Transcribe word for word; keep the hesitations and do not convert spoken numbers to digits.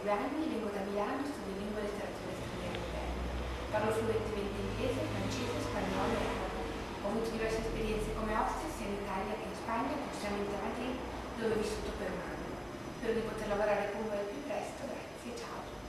due anni, vengo da Milano e studio lingue e letterature straniere moderne. Parlo fluentemente inglese, francese, spagnolo e arabo. Ho avuto diverse esperienze come hostess sia in Italia che in Spagna, precisamente a Madrid, dove ho vissuto per un anno. Spero di poter lavorare con voi al più presto, grazie, ciao.